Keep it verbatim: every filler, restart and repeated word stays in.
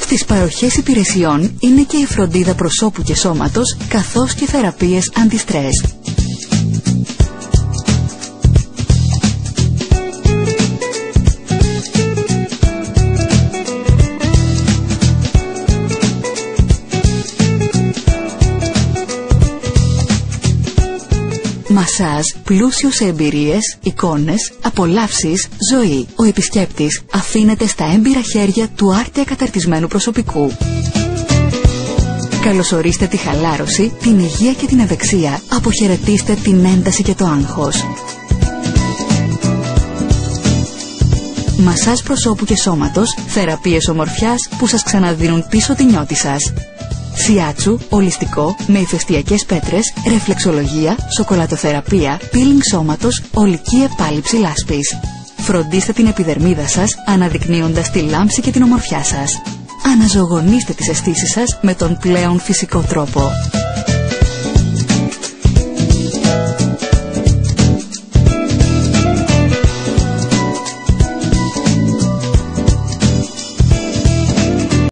Στις παροχές υπηρεσιών είναι και η φροντίδα προσώπου και σώματος, καθώς και θεραπείες αντιστρες. Μασάζ πλούσιο σε εμπειρίες, εικόνες, απολαύσεις, ζωή. Ο επισκέπτης αφήνεται στα έμπειρα χέρια του άρτια καταρτισμένου προσωπικού. Καλωσορίστε τη χαλάρωση, την υγεία και την ευεξία. Αποχαιρετήστε την ένταση και το άγχος. Μασάζ προσώπου και σώματος, θεραπείες ομορφιάς που σας ξαναδίνουν πίσω τη νιώτη σας. Σιάτσου, ολιστικό, με ηφαιστειακές πέτρες, ρεφλεξολογία, σοκολατοθεραπεία, πίλινγκ σώματος, ολική επάλυψη λάσπης. Φροντίστε την επιδερμίδα σας, αναδεικνύοντας τη λάμψη και την ομορφιά σας. Αναζωογονήστε τις αισθήσεις σας με τον πλέον φυσικό τρόπο.